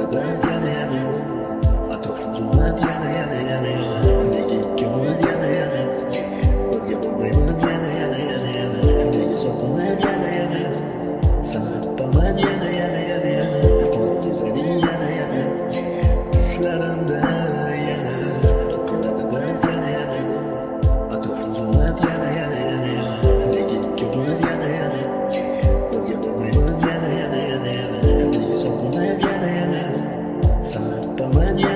dert yana yana atrofimizda yana yana yana nega ikkimiz yana yana birga bo'lmaymiz yana yana yana yana nega soqollar yana yana sanab pomad yana yana yana yana qonimizning yana yana tushlarimda yana to'qiladi dard yana yana atrofimizda yana yana yana nega ikkimiz yana yana birga bo'lmaymiz yana yana yana yana nega soqollar yana yana sanab pomad